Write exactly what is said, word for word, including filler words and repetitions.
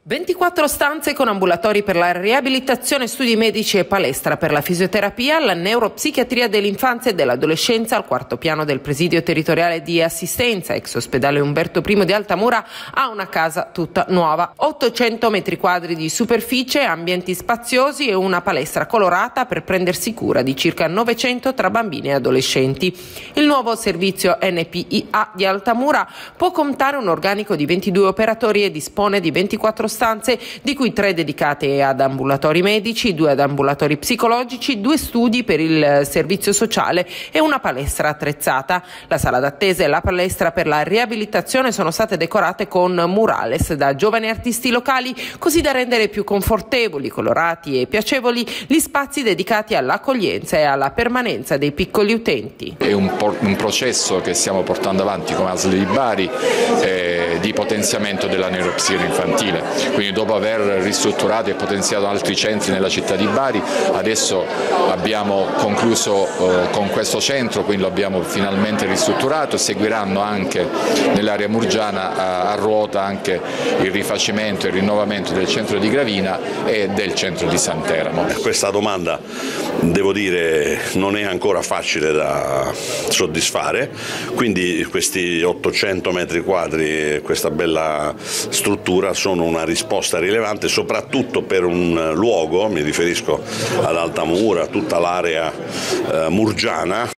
ventiquattro stanze con ambulatori per la riabilitazione, studi medici e palestra per la fisioterapia, la neuropsichiatria dell'infanzia e dell'adolescenza al quarto piano del presidio territoriale di assistenza, ex ospedale Umberto I di Altamura, ha una casa tutta nuova. ottocento metri quadri di superficie, ambienti spaziosi e una palestra colorata per prendersi cura di circa novecento tra bambini e adolescenti. Il nuovo servizio N P I A di Altamura può contare un organico di ventidue operatori e dispone di ventiquattro stanze, di cui tre dedicate ad ambulatori medici, due ad ambulatori psicologici, due studi per il servizio sociale e una palestra attrezzata. La sala d'attesa e la palestra per la riabilitazione sono state decorate con murales da giovani artisti locali, così da rendere più confortevoli, colorati e piacevoli gli spazi dedicati all'accoglienza e alla permanenza dei piccoli utenti. È un, un processo che stiamo portando avanti come A S L di Bari eh, di potenziamento della neuropsichiatria infantile. Quindi dopo aver ristrutturato e potenziato altri centri nella città di Bari, adesso abbiamo concluso eh, con questo centro, quindi lo abbiamo finalmente ristrutturato. Seguiranno anche nell'area murgiana a, a ruota anche il rifacimento e il rinnovamento del centro di Gravina e del centro di Sant'Eramo. Questa domanda, devo dire, non è ancora facile da soddisfare, quindi questi ottocento metri quadri e questa bella struttura sono una risposta rilevante, soprattutto per un luogo, mi riferisco ad Altamura, tutta l'area eh, murgiana,